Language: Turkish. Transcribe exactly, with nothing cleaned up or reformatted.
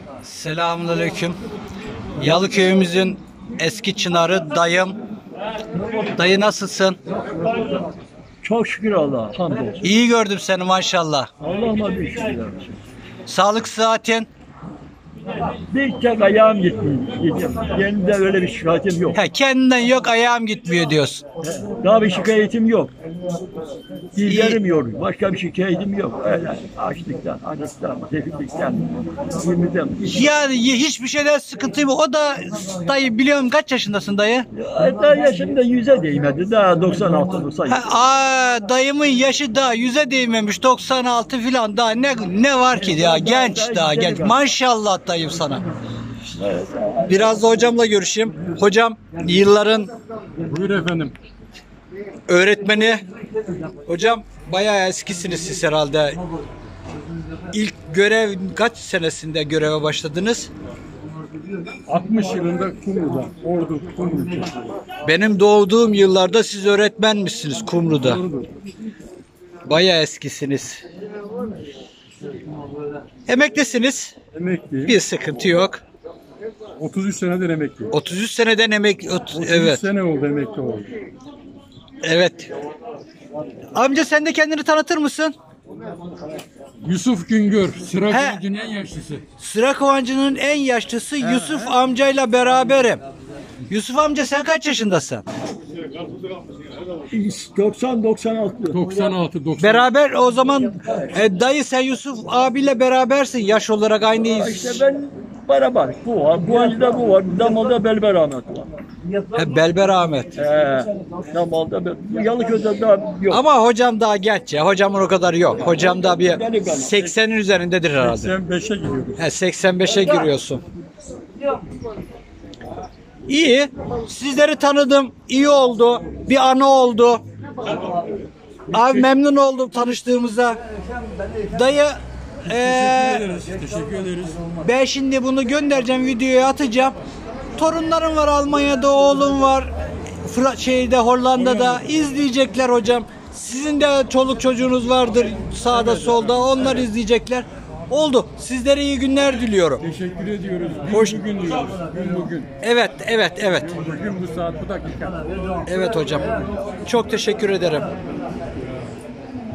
Selamünaleyküm. Yalıköy'ümüzün eski çınarı dayım. Dayı nasılsın? Çok şükür Allah'a. Hamdolsun. İyi gördüm seni maşallah. Allah'ıma bir şükür olsun. Sağlık sıhhatin? Bir tek ayağım gitmiyor. Benim de öyle bir şikayetim yok. He, kendinden yok, ayağım gitmiyor diyorsun. Daha bir şikayetim yok. Dizlerim yorgun. Başka bir şikayetim yok. Öyle açlıktan, acıktan, zefillikten, yirmiden. Yani hiçbir şeyden sıkıntı yok. O da dayı, biliyorum, kaç yaşındasın dayı? Daha yaşımda yüze değmedi. Daha doksan altı doksan. Ha, aa, dayımın yaşı daha yüze değmemiş, doksan altı filan, daha ne ne var ki ya, genç, daha genç. Maşallah dayım sana. Biraz da hocamla görüşeyim. Hocam, yılların Buyur efendim. öğretmeni. Hocam, bayağı eskisiniz siz herhalde. İlk görev kaç senesinde göreve başladınız? altmış yılında Kumru'da, Ordu Kumru ilçesi. Benim doğduğum yıllarda siz öğretmenmişsiniz Kumru'da. Bayağı eskisiniz. Emeklisiniz. Emekliyim. Bir sıkıntı yok. otuz üç senedir emekliyim. otuz üç seneden emekli. ot- otuz üç evet. sene oldu emekli oldum. Evet. Amca, sen de kendini tanıtır mısın? Yusuf Güngör, He. Sıraklı'nın en yaşlısı. Sıra Kovancı'nın en yaşlısı Yusuf amcayla beraberim. Yusuf amca, sen kaç yaşındasın? doksan doksan altı. doksan altı doksan. Beraber o zaman e, dayı, sen Yusuf abiyle berabersin, yaş olarak aynıyız. İşte ben beraber. Bu var. Bu acıda bu var. Damalda Belber Ahmet var. He, Belber Ahmet. Ee, Damalda Belber. Bu Yalıköy'de daha yok. Ama hocam daha genç ya. Hocamın o kadar yok. Hocam da bir seksenin üzerindedir herhalde. seksen beşe gidiyoruz. He, seksen beşe giriyorsun. İyi. Sizleri tanıdım. İyi oldu. Bir anı oldu. Abi, memnun oldum tanıştığımıza. Dayı, eee, Teşekkür ederiz. ben şimdi bunu göndereceğim, videoya atacağım. Torunlarım var Almanya'da, oğlum var Fra şeyde Hollanda'da, izleyecekler hocam. Sizin de çoluk çocuğunuz vardır sağda solda, onlar izleyecekler. Oldu. Sizlere iyi günler diliyorum. Teşekkür ediyoruz. Gün Hoş- bugün diyoruz. Gün bugün. Evet, evet, evet. Bugün bu saat bu dakika. Evet hocam. Çok teşekkür ederim.